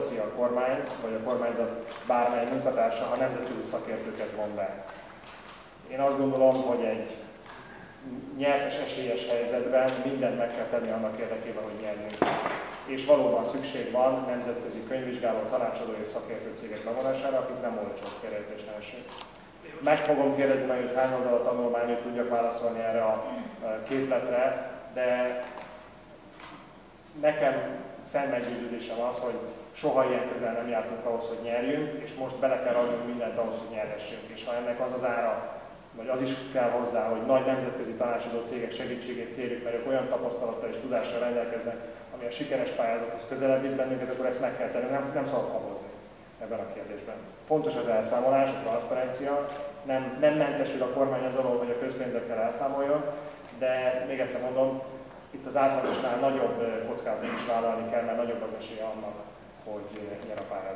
teszi a kormány, vagy a kormányzat bármely munkatársa, ha nemzetközi szakértőket von be. Én azt gondolom, hogy egy nyertes esélyes helyzetben mindent meg kell tenni annak érdekében, hogy nyerjünk. És valóban szükség van nemzetközi könyvvizsgáló, tanácsadó és szakértő cégek bevonására, akik nem olcsók, félreértés ne essék. Meg fogom kérdezni meg, hogy hány oldal a tanulmány, hogy tudjak válaszolni erre a képletre, de nekem szemmeggyőződésem az, hogy soha ilyen közel nem jártunk ahhoz, hogy nyerjünk, és most bele kell adnunk mindent ahhoz, hogy nyerhessünk. És ha ennek az az ára, vagy az is kell hozzá, hogy nagy nemzetközi tanácsadó cégek segítségét kérjük, mert ők olyan tapasztalattal és tudással rendelkeznek, ami a sikeres pályázathoz közelebb visz bennünket, akkor ezt meg kell tenni, nem szabad habozni ebben a kérdésben. Fontos az elszámolás, a transzparencia, nem mentesül a kormány az alól, hogy a közpénzekkel elszámoljon, de még egyszer mondom, itt az átlagosnál nagyobb kockázatot is vállalni kell, mert nagyobb az esélye annak, hogy nyer a pályázat.